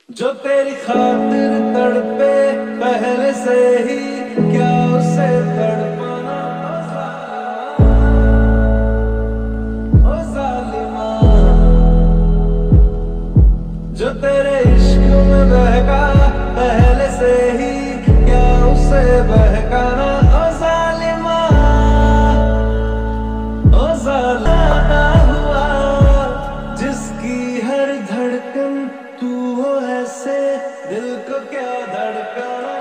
जो तेरी खातिर तड़पे पहले से ही, क्या उसे तड़पाना। ओ जालिमा, जो तेरे इश्क में बहका पहले से ही, क्या उसे बहकाना। ओ जालिमा, ओ जालिमा हुआ जिसकी हर धड़कन तू हो, ऐसे दिल को क्या धड़काना।